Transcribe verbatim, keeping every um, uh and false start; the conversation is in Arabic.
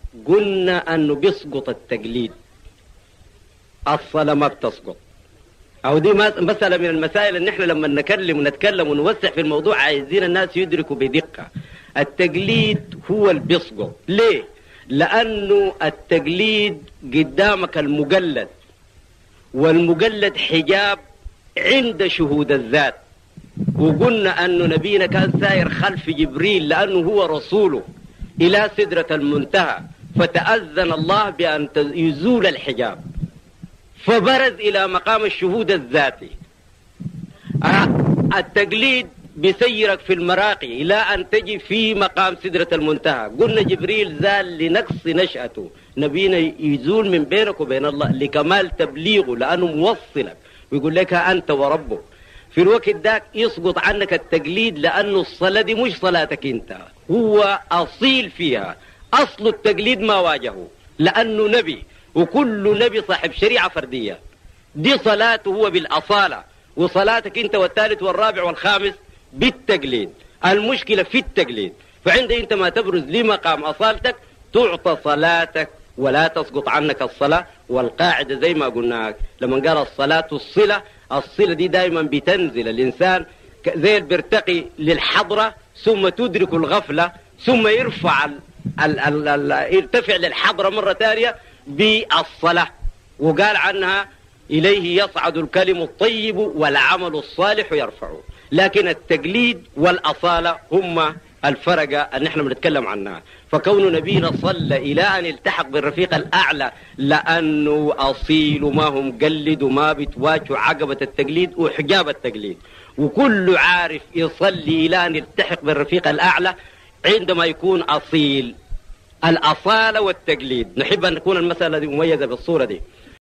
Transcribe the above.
قلنا أنه بيسقط التقليد، الصلاة ما بتسقط. أو دي مسألة من المسائل اللي نحن لما نتكلم ونتكلم ونوسع في الموضوع عايزين الناس يدركوا بدقة. التقليد هو اللي بيسقط. ليه؟ لأنه التقليد قدامك المقلد، والمقلد حجاب عند شهود الذات. وقلنا أنه نبينا كان ساير خلف جبريل لأنه هو رسوله إلى سدرة المنتهى، فتأذن الله بأن يزول الحجاب فبرز إلى مقام الشهود الذاتي. التقليد بيسيرك في المراقي إلى أن تجي في مقام سدرة المنتهى. قلنا جبريل زال لنقص نشأته، نبينا يزول من بينك وبين الله لكمال تبليغه لأنه موصلك ويقول لك أنت وربك. في الوقت ذاك يسقط عنك التقليد لأنه الصلاة دي مش صلاتك انت، هو أصيل فيها. أصل التقليد ما واجهه لأنه نبي، وكل نبي صاحب شريعة فردية. دي صلاته هو بالأصالة، وصلاتك انت والثالث والرابع والخامس بالتقليد. المشكلة في التقليد، فعند انت ما تبرز لمقام أصالتك تعطى صلاتك ولا تسقط عنك الصلاة. والقاعدة زي ما قلنا لما قال الصلاة الصلة، الصلة دي دائما بتنزل الإنسان زي اللي بيرتقي للحضرة ثم تدرك الغفلة ثم يرفع ال ال ال ال يرتفع للحضرة مرة ثانية بالصلاة. وقال عنها إليه يصعد الكلم الطيب والعمل الصالح يرفعه. لكن التقليد والأصالة هم الفرقة اللي نحن بنتكلم عنها. فكون نبينا صلى إلى أن التحق بالرفيق الأعلى لأنه أصيل وما هو مقلد وما بتواجه عقبة التقليد وحجاب التقليد. وكل عارف يصلي إلى أن يلتحق بالرفيق الأعلى عندما يكون أصيل. الأصالة والتقليد نحب أن تكون المسألة دي مميزة بالصورة دي.